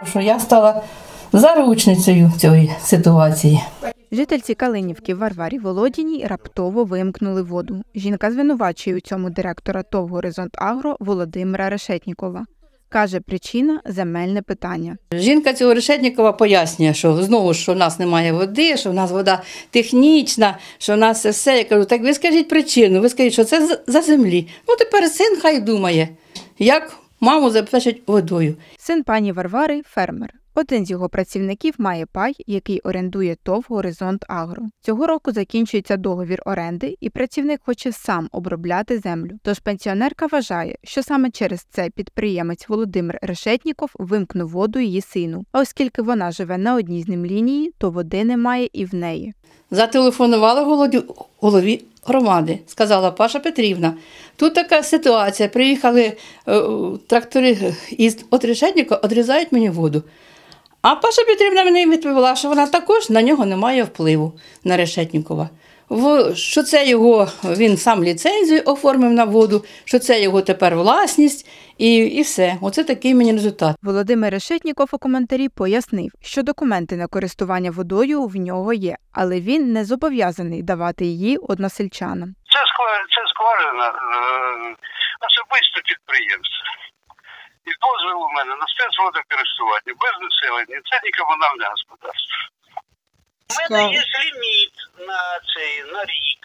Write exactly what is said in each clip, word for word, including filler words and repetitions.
Що я стала заручницею цієї ситуації. Жительці Калинівки Варварі Володіній раптово вимкнули воду. Жінка звинувачує у цьому директора ТОВ «Горизонт-Агро» Володимира Решетнікова. Каже, причина – земельне питання. Жінка цього Решетнікова пояснює, що знову, що в нас немає води, що в нас вода технічна, що в нас це все. Я кажу, так ви скажіть причину, ви скажіть, що це за землі. Ну тепер син хай думає, як маму забезпечить водою. Син пані Варвари – фермер. Один з його працівників має пай, який орендує ТОВ «Горизонт-Агро». Цього року закінчується договір оренди, і працівник хоче сам обробляти землю. Тож пенсіонерка вважає, що саме через це підприємець Володимир Решетніков вимкнув воду її сину. А оскільки вона живе на одній з ним лінії, то води немає і в неї. Зателефонувала голові громади, сказала Паша Петрівна, тут така ситуація, приїхали е, трактори із от Решетнікова, відрізають мені воду. А Паша Петрівна мені відповіла, що вона також на нього не має впливу, на Решетнікова. Що це його, він сам ліцензію оформив на воду, що це його тепер власність і, і все. Оце такий мені результат. Володимир Решетніков у коментарі пояснив, що документи на користування водою в нього є, але він не зобов'язаний давати її односельчанам. Це, це скважина е, особисто підприємство. І дозвіл у мене на спецводокористування, без населення. Це не комунальне господарство. У мене є ліміт на цей, на рік.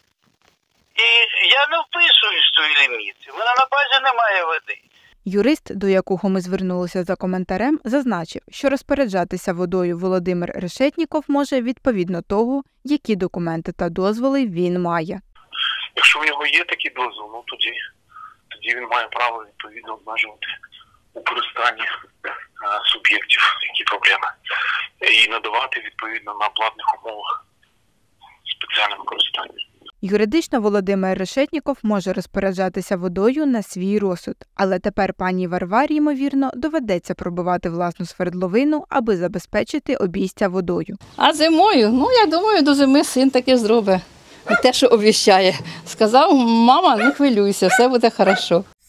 І я не вписуюсь в той ліміт. У мене на базі немає води. Юрист, до якого ми звернулися за коментарем, зазначив, що розпоряджатися водою Володимир Решетніков може відповідно того, які документи та дозволи він має. Якщо в нього є такий дозвіл, ну тоді, тоді він має право відповідно обмежувати у користанні суб'єктів, які проблеми, і надавати відповідно на платних умовах спеціальне використання. Юридично Володимир Решетніков може розпоряджатися водою на свій розсуд, але тепер пані Варварі, ймовірно, доведеться пробивати власну свердловину, аби забезпечити обійстя водою. А зимою, ну я думаю, до зими син таки зробить те, що обіцяє. Сказав, мама, не хвилюйся, все буде добре.